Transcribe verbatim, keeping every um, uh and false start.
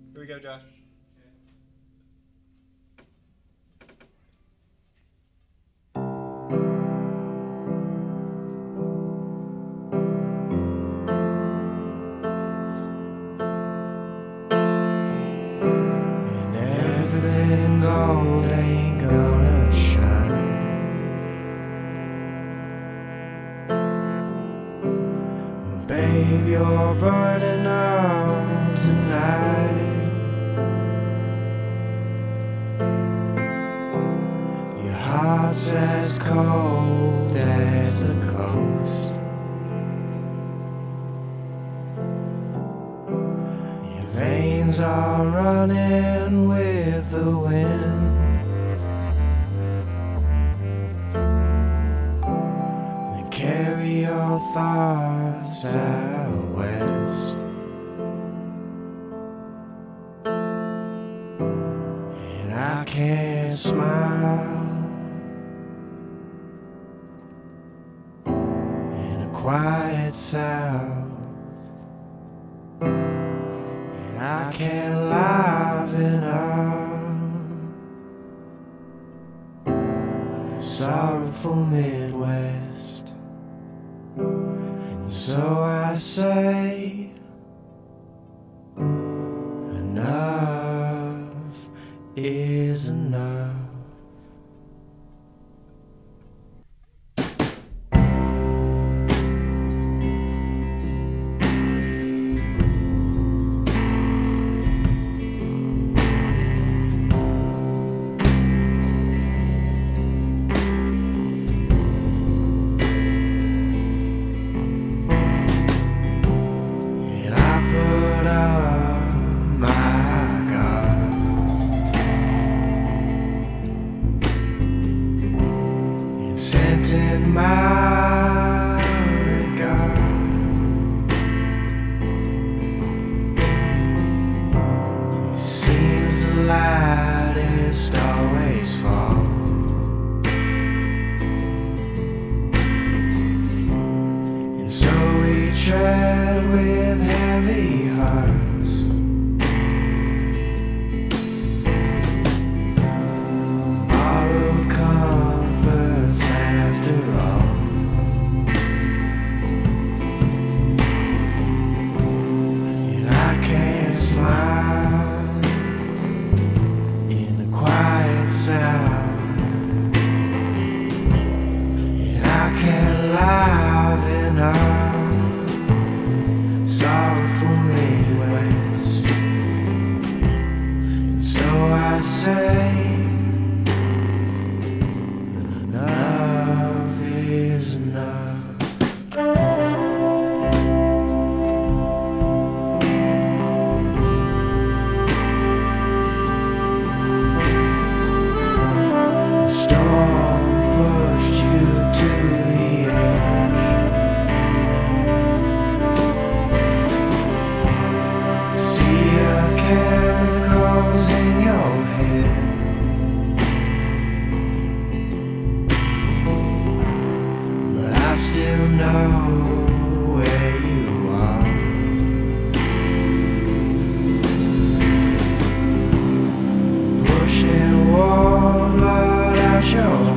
Here we go, Josh. And everything gold ain't gonna shine. Babe, you're burning up tonight. Your heart's as cold as the coast. Your veins are running with the wind. Carry your thoughts out west, and I can't smile in a quiet south, and I can't liven up a sorrowful Midwest. And so I say, enough is enough. In my regard, it seems the lightest always falls, and so we tread with heavy hearts. Borrowed comforts after all. Smile in a quiet sound, and I can't liven up sorrowful Midwest. And so I say, enough is enough. Still know where you are. Push and wall, blood out your